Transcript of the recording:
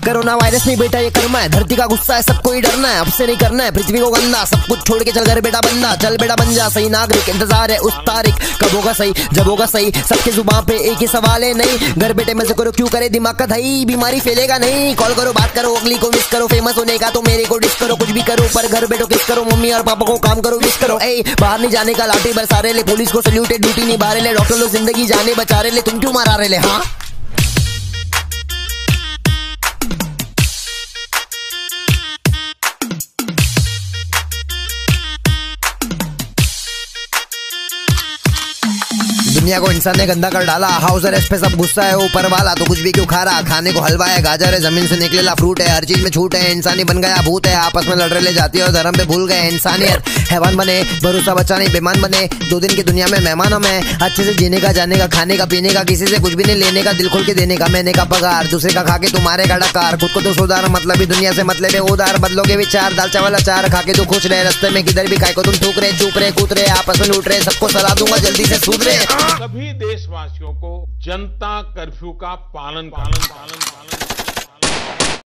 Corona virus नहीं बेटा ये कर्म है, धरती का गुस्सा है, सबको ही डरना है, अब से नहीं करना है पृथ्वी को गंदा, सब कुछ छोड़ के चल घर बेटा बंदा, चल बेटा बन जा सही नागरिक, इंतजार है उस तारीख कब होगा सही जब होगा सही, सबके जुबान पे एक ही सवाल है नहीं, घर बेटे मजे करो क्यों करे दिमाग का दही, बीमारी फैलेगा नहीं, कॉल करो बात करो अगली को मिस करो, फेमस होने का तो मेरे को डिस करो, कुछ भी करो पर घर बैठो किस करो, मम्मी और पापा को काम करो विश करो, ए बाहर नहीं जाने का लाठी बरसा रहे ले, पुलिस को सल्यूट है ड्यूटी निभा रहे ले, डॉक्टर लोग जिंदगी जाने बचा रहे ले, तुम क्यों मारा रहे ले। हाँ दुनिया को इंसान ने गंदा कर डाला, हाउस अरेस्ट पे सब गुस्सा है ऊपर वाला, तो कुछ भी क्यों खा रहा, खाने को हलवा है गाजर है जमीन से निकलेला फ्रूट है, हर चीज में छूट है, इंसानी बन गया भूत है, आपस में लड़ रहे ले जाती है और धर्म पे भूल गए इंसानियत, हैवान बने भरोसा बचा नहीं बेमान बने, 2 दिन की दुनिया में मेहमान हम है, अच्छे से जीने का जाने का खाने का पीने का, किसी से कुछ भी नहीं लेने का, दिल खोल के देने का, मैंने का पगार, दूसरे का खा के तुम्हारे का डकार, खुद को तो सुधार मतलब ही दुनिया से मतलब है उधार, बदलोगे विचार दाल चावल अचार खा के तो खुश रहे, रस्ते में किधर भी खाए को तुम थूक रहे चूक रहे कूद रहे, आपस में लूट रहे, सबको सलाह दूंगा जल्दी से सुधरे। सभी देशवासियों को जनता कर्फ्यू का पालन